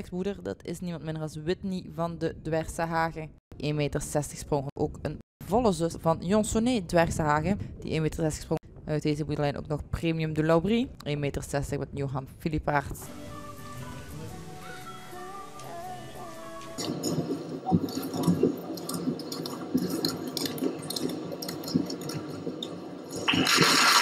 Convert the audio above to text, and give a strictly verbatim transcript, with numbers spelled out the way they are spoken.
ex-moeder, dat is niemand minder dan Whitney van de Dwergse Hagen. één meter zestig sprong. Ook een volle zus van Jonsonnet Dwergse Hagen, die één meter zestig sprong. Uit deze boerderij ook nog Premium de Laubrie, één meter zestig met Johan Philippaerts. Ja.